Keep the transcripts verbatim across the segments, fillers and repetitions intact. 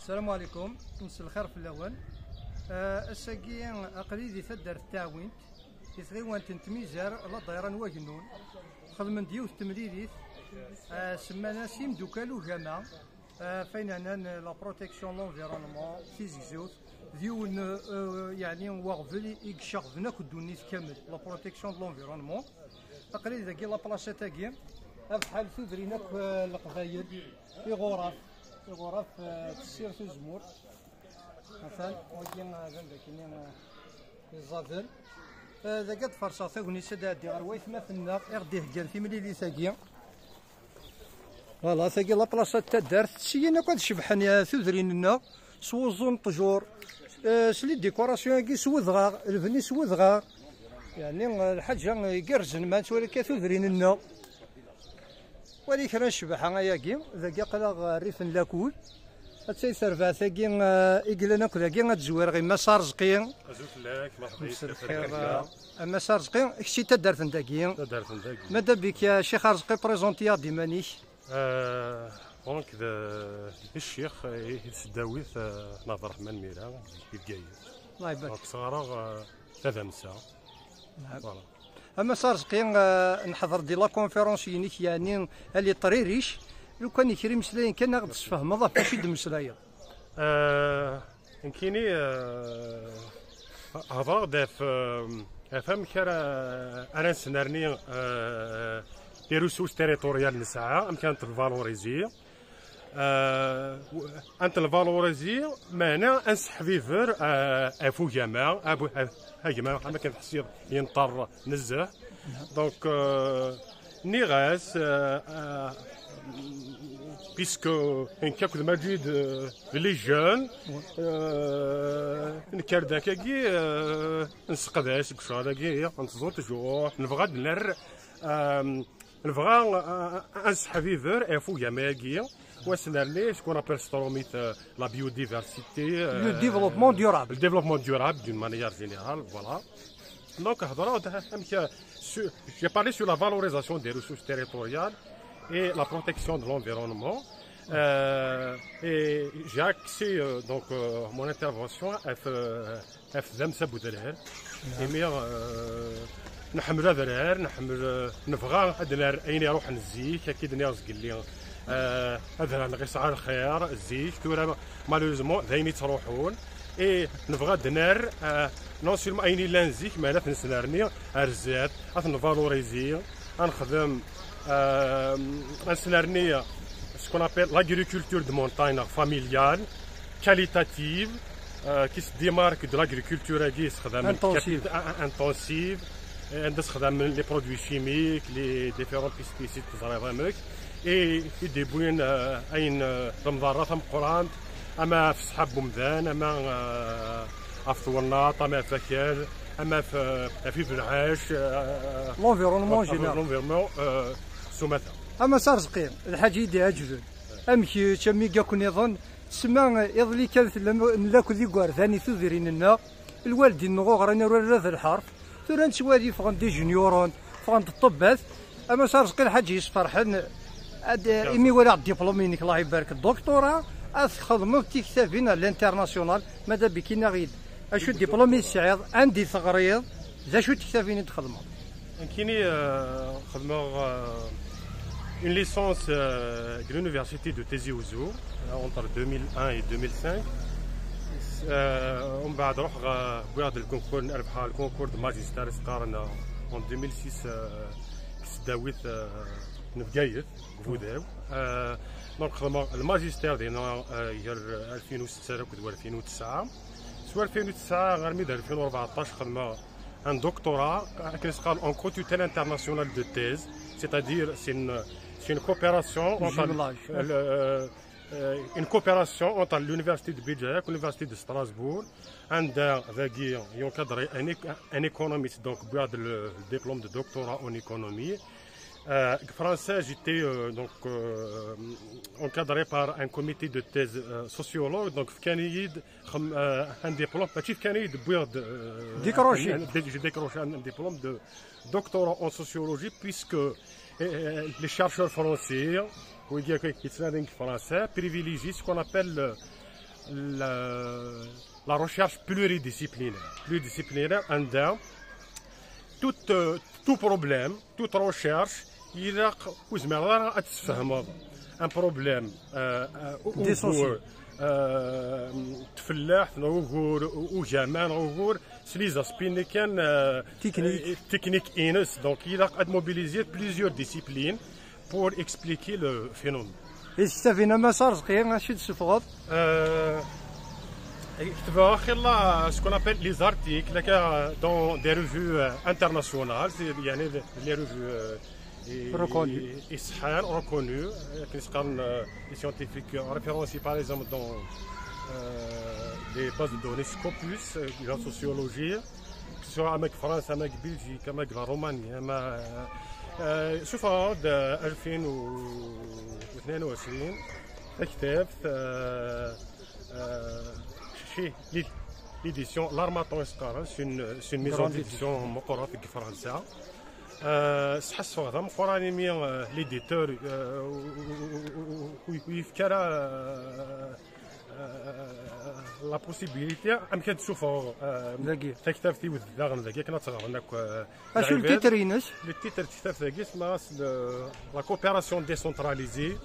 السلام عليكم، مساء الخير في الاول. الساقي اقلي دي تدار التعوينت يثغيوان تنتميزار لا دايران واجنون خدمن ديوث تمليليث سمانا سيم دوكالو جامع فين انا لا بروتيكسيون لونفيرونمون في زيزوت ديون يعني واغفل يكشغفنا كدونيث كامل لا بروتيكسيون دو لونفيرونمون اقلي ذاكي لا بلاصه تاكي بحال ثوذرينك القبايل في غرف في غرف تسير في الزمور مثلا وكاين عندك كاين الزافل ذاك فرصه ثاني سدا دي غرويث مثلنا ارديه كان في مليلي ثاقي فوالا ثاقي لا بلاصه تا دارت سينا كنت شبحن ثوذرين لنا سوزون طجور سلي ديكوراسيون كي سوذغا الفني سوذغا يعني الحاجه يقرزن ما تولي كثوذرين لنا ولي كرا شبحه ياكي ذاك قلا ريف لاكول هاتسي سرفا ثاكي إقلنا كذاكي غتزوير غير مسار زقين ازوك لك مرحبا اما مسار زقين كشي تا دارت نتاكي دارت نتاكي ماذا بك يا شيخ رزقي بريزونتيا ديمانيك آه دونك الشيخ يتسداويث ناظر الرحمن ميرا يتقايد الله يبارك دونك صغار ثلاثة مساء فوالا اما صار زقين نحضر دي لا كونفيرونس ينيك يعني اللي طريريش لو كان يكري مسلاين كان غد تفهم فاشي د مسلايا آه يمكنني هضر داف فهم كرا انا سنرني لي ريسورس تيريتوريال نسعى امكان تفالوريزي انت الفالوريزي معنا انسح فيفر افو جماعه ابو ها جماعه ما كنحسير ينطر نزه دونك نيغاس puisque un cas de Madrid les jeunes نكردا كاكي نسقداش كشا داكي نتزور تجوع نبغى نر نبغى انسح فيفر افو جماعي وسنرني شكون ابل ستروميت لا بيوديفرسيتي لو ديفلوبمون ديورابل le développement durable d'une manière générale voilà donc j'ai parlé sur la valorisation des ressources territoriales et la protection de l'environnement. Euh, et j'ai axé euh, donc euh, mon intervention à Zamsa Boudelher. Et bien, نحمل هذا نحمل نبغى هذا أين يروح نزيك أكيد نيرز قال لي هذا نغيس الخير الزيك تورا مالوزمون ذاين يتروحون اي نبغى دنار نون سيرمون أين لا نزيك ما لا نسنارني أرزات نفالوريزي نخدم نسنارني ce qu'on appelle l'agriculture de montagne familiale, qualitative, euh, qui se démarque de l'agriculture intensive, intensive les produits chimiques, les différents pesticides et des bouines à une رمضان مقران أما في صحاب بومدان أما في ورناط أما في فكر أما في في العاش l'environnement général l'environnement سمثا اما صار زقير الحاجه يديها جبل امشي تشمي كاكون يظن تسمى يظلي كانت نلاكو ذي كوار ثاني ثذرين لنا الوالدين نغو غرانا ولا ذا الحرف ثوران سوالي فغن دي جونيورون فغن الطبات اما صار زقير الحاجه يصفرحن امي ولا الدبلومينيك الله يبارك الدكتوراه خدموا تكتافين الانترناسيونال ماذا بكينا غيد اشو الدبلومي السعيد عندي ثغريض ذا شو تكتافين تخدموا كيني خدموا une licence euh, de l'université de Tizi Ouzou entre deux mille un et deux mille cinq. ومن بعد روح بعد الكونكور نربح الكونكور دو ماجستير قارنا en deux mille six كسداويت نفقايت بوداو دونك خدمة الماجستير ديالنا يال ألفين وستة كدوا ألفين وتسعة سوا ألفين وتسعة غير ميد ألفين وأربعطاش خدمة un doctorat كنسقال en co-tutelle internationale de thèse, c'est-à-dire c'est une c'est une coopération entre euh, euh, une coopération entre l'université de Béjaïa et l'université de Strasbourg. Un qui encadre un, un économiste, donc le diplôme de doctorat en économie. Euh, français, j'étais euh, donc euh, encadré par un comité de thèse euh, sociologue, donc euh, un diplôme, euh, décroché. J'ai décroché un diplôme de doctorat en sociologie puisque euh, les chercheurs français, français privilégient ce qu'on appelle la, la recherche pluridisciplinaire. Pluridisciplinaire, عندها tout, euh, tout problème, toute recherche, il y a un problème أوغور تفلاح أوغور وجمال أوغور سليزا سبين كان تكنيك تكنيك إنس دونك il a mobilisé plusieurs disciplines pour expliquer le phénomène. استفينا مسار صغير شي تسفغط كتبوا خلا ce qu'on appelle les articles dans des revues internationales, يعني les revues reconnues إصحان reconnues qui sont les scientifiques référencés par exemple dans des bases de données Scopus, la sociologie, que ce soit avec France, avec Belgique, avec la Roumanie, شوف هذا ألفين واثنين وعشرين كتاب شي l'édition l'Armaton Escaras, c'est une, une maison d'édition مقرة في فرنسا. سحس فغدا مقراني مي l'éditeur ويفكر لا بوسيبيليتي امكن تشوفوا في كتاب في وداغن ذاك كنا تغرناك اشو التيترينس لو تيتر كتاب ذاك اسمها لا كوبيراسيون ديسونتراليزي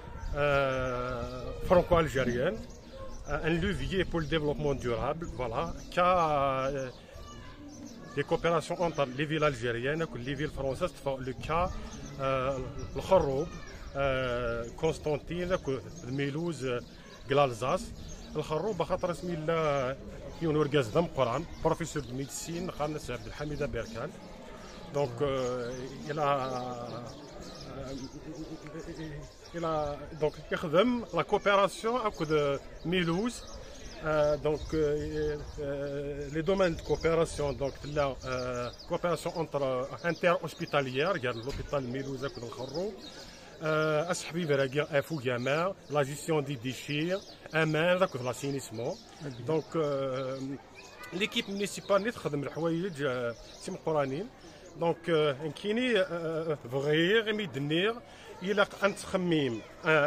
فرانكو الجيريان un levier pour le développement durable, voilà, qui a des coopérations entre les villes algériennes et les villes françaises, le cas, le Kharoub, Constantine, le Mélouse, l'Alsace. Le Kharoub, خاطر اسمي الله يونور قازدم قران بروفيسور de médecine خالد عبد الحميد بركان. Donc il a il a donc يخدم la coopération avec de Mélouse. Euh, donc euh, euh, les domaines de coopération, donc la euh, coopération entre euh, inter-hospitalière, regarde l'hôpital Mélouse avec le Kharoub, أصحابي براقي أفو جامع, la gestion des déchets, أمان avec l'assainissement. Donc euh, l'équipe municipale اللي تخدم الحوايج سي مقرانين. Donc كايني بغير ميدنير إلا أنت تخميم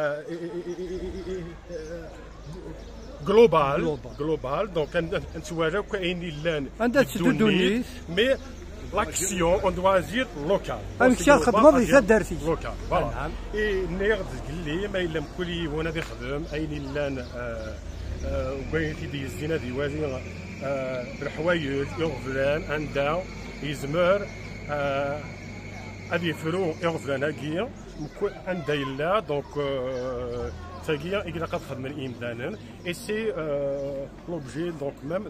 global, global, donc on voit qu'il y a des données, mais l'action, on doit dire locale. Local, voilà. Et نقدر تقول لي ما إلا مكلي وانا بخدم أين إلا وبين تيدي الزينة دي وازين الحوايج يغفلان عندها يزمر هذه فرو يغفلان هكيا عندها إلا دونك et c'est euh, l'objet donc même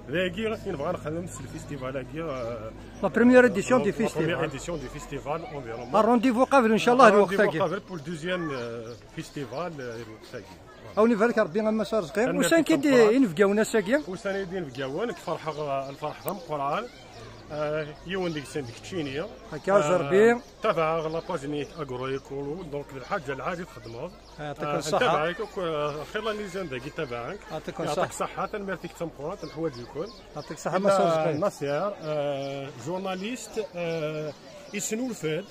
la première édition du festival. La première édition du festival environnement. Un rendez-vous قبل إن شاء الله الوقت قبل pour le deuxième festival. أو نفرك ربي غير مسار صغير وسان كيدي ينفقاونا ساكيا وسان يدي ينفقاونا الفرح الفرح ذا مقران يوم ديك سن ديك تشينيا هكا زربي تابع لاباجني اغرويكولو دونك الحاجه العادي تخدمها يعطيك الصحه تابعك خير الميزان داك تابعك يعطيك الصحه صحه تنمرتك تمقرات الحوايج الكل يعطيك الصحه مسار صغير ناصر جورناليست يسنو الفاد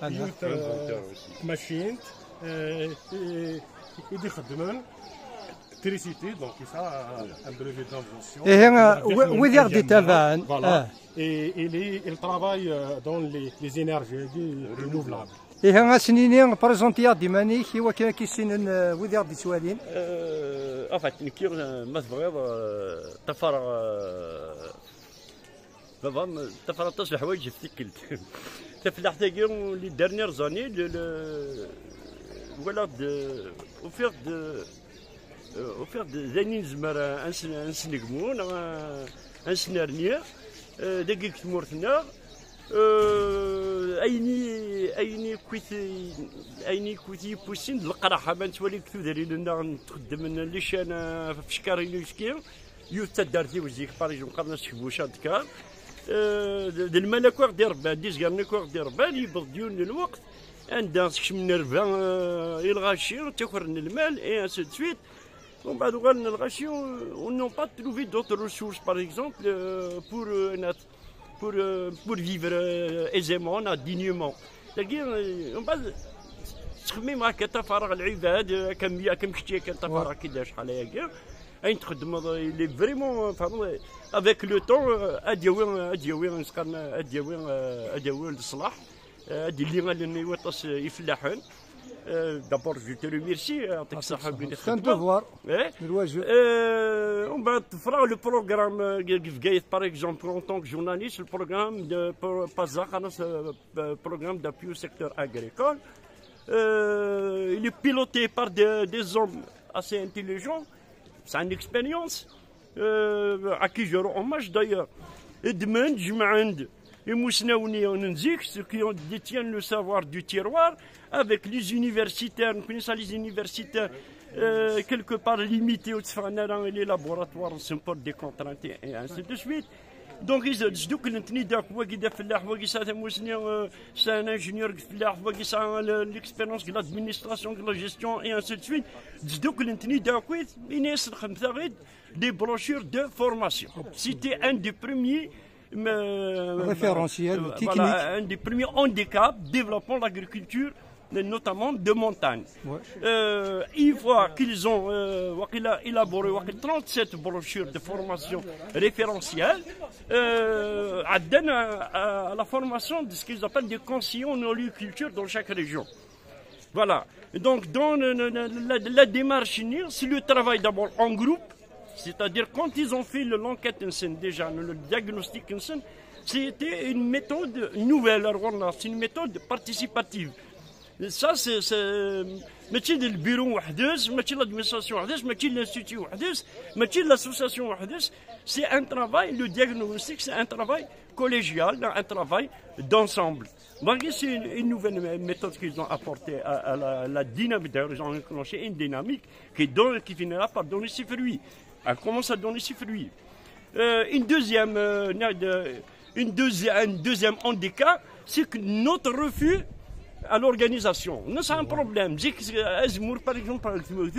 ماشين يدي خدمن électricité, donc ça un brevet d'invention. Et où dire des tavannes. Voilà. Et il, il travaille dans les, les énergies renouvelables. Et un سنيني بريزونتيا ديماني كي وكان كيسين وذير دي سوالين. En fait, نكير ما تبغيض تفرغ بابا تفرغ تصل الحوايج في تكلت. تفلح تاكير لي ديرنيير زاني ولا au faire de au faire des années زمر انسنقمون انسنرنيا دقيق تمورتنا ايني ايني كويتي ايني كويتي بوسين القراحه ما نتولي كثودري لنا تخدم ليش انا في شكاري ليشكي يوتا دارتي وزيك باريجون قرنا شبوشات كار الملكوغ ديال ربان ديز كاع الملكوغ ديال ربان يبغ ديون الوقت عندها سكشم نرفا الغاشي تاخرن المال اي انسو دو سويت ومن بعد غالنا الغاشي ونون با تروفي دوطر ريسورس باغ اكزومبل بور pour, pour vivre aisément, dignement. C'est-à-dire, تخمم هكا تفرغ العباد كم كم كشتي كان تفرغ كي شحال هكا اين تخدم لي فريمون افيك لو طون اديوي اديوي نسقن اديوي اديوي الصلاح هادي اللي غادي يوطس يفلاحون. دابور جو تي ريميرسي يعطيك الصحة بين كان دوفوار الواجب. ومن بعد تفرغ لو بروغرام في كايت باغ اكزومبل اون طونك جورناليست البروغرام دو بازاك انا بروغرام دابيو سيكتور اغريكول. Il est piloté par des, des hommes assez intelligents, c'est une expérience euh, à qui je rends hommage d'ailleurs. Edmond Jmand et Mousnaouni Onenzik, ceux qui détiennent le savoir du tiroir, avec les universitaires, nous connaissons les universitaires euh, quelque part limités au Tsfanara et les laboratoires sont pas décontractés et ainsi de suite. Donc ils disent que l'intérêt واقي فلاح واقي ساعه موسني c'est un ingénieur فلاح واقي ساعه l'expérience de l'administration de la gestion et ainsi de suite. disent que l'intérêt d'akwit inès الخمسه غيد des brochures de formation. C'était un des premiers référentiels techniques, voilà, un des premiers handicaps développant l'agriculture notamment de montagne. Ouais. Euh, une fois qu'ils ont euh, élaboré trente-sept brochures de formation référentielles, euh, à, à, à la formation de ce qu'ils appellent des conseillers en agriculture dans chaque région. Voilà. Donc, dans le, la, la, la démarche, c'est le travail d'abord en groupe, c'est-à-dire quand ils ont fait l'enquête, déjà le diagnostic, c'était une méthode nouvelle, c'est une méthode participative. Ça, c'est ماشي البيرو وحدس ماشي l'administration وحدس ماشي l'institut وحدس ماشي l'association وحدس. C'est un travail, le diagnostic, c'est un travail collégial, un travail d'ensemble. C'est une, une nouvelle méthode qu'ils ont apportée à, à la, la dynamique. D'ailleurs, ils ont enclenché une dynamique qui, donne, qui finira par donner ses fruits. Elle commence à donner ses fruits. Euh, une deuxième, euh, une deuxième, un deuxième handicap, c'est que notre refus à l'organisation. C'est un problème. J'ai que par exemple,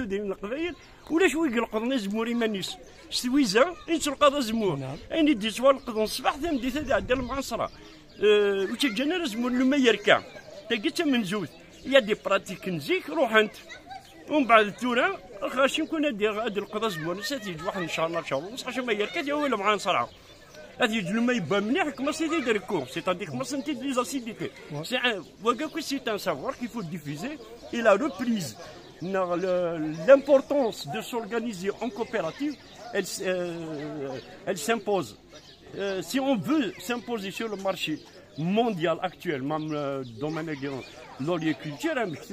ولا شوي يقلقون زمور يمانيس سويزا ينسلق زمور اين يدي سوا القضون الصباح ثم دي ثدا عند المعصره وش الجنر زمور لما يركع تلقيتها من زوج يا دي براتيك نزيك روح انت ومن بعد تورا خاش نكون هادي هادي القضا زمور ساتيج واحد ان شاء الله ان شاء الله صح ما يركع يا ولا مع نصرع هذه لما يبان مليح كما سيدي دركو سيتادير كما سنتي لي زاسيديتي سي وكاكو سي ان سافوار كيل فو ديفوزي اي لا ريبريز. L'importance de s'organiser en coopérative, elle, euh, elle s'impose. Euh, si on veut s'imposer sur le marché mondial actuel, même le domaine de l'agriculture,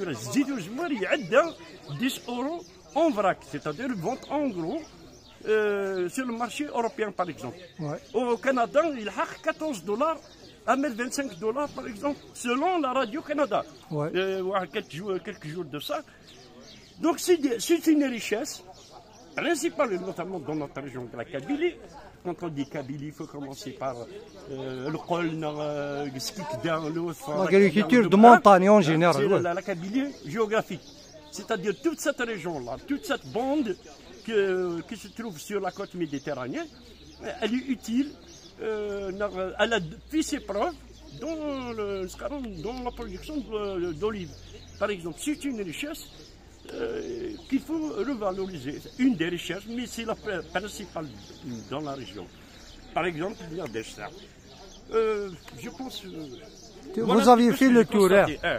dix euros en vrac, c'est-à-dire vente en gros euh, sur le marché européen par exemple. Ouais. Au Canada, il a quatorze dollars. à vingt-cinq dollars par exemple, selon la Radio-Canada. Ouais. Euh, quelques, jours, quelques jours de ça. Donc c'est une richesse principale, notamment dans notre région de la Kabylie. Quand on dit Kabylie, il faut commencer par euh, le col, le ski, l'agriculture de montagne en général. C'est la, la Kabylie géographique. C'est-à-dire toute cette région-là, toute cette bande que, qui se trouve sur la côte méditerranéenne, elle est utile. Euh, elle a fait ses preuves dans, le, dans la production d'olives. Par exemple, c'est une richesse euh, qu'il faut revaloriser. Une des richesses, mais c'est la principale dans la région. Par exemple, il y a des stars. Euh, je pense. Euh, Vous voilà aviez fait le tour.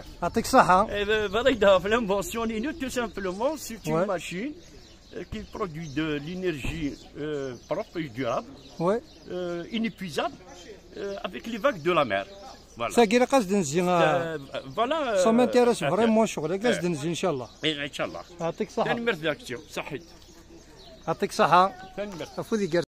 Voilà, l'invention, tout simplement, c'est une ouais. machine qui produit de l'énergie euh, propre et durable, ouais. euh, inépuisable, euh, avec les vagues de la mer. Voilà. Euh, voilà. Ça m'intéresse euh, vraiment, شغلك قاعد نزين إن شاء الله. إن شاء الله. يعطيك الصحة. ثاني مرة صحيت. يعطيك الصحة. ثاني مرة.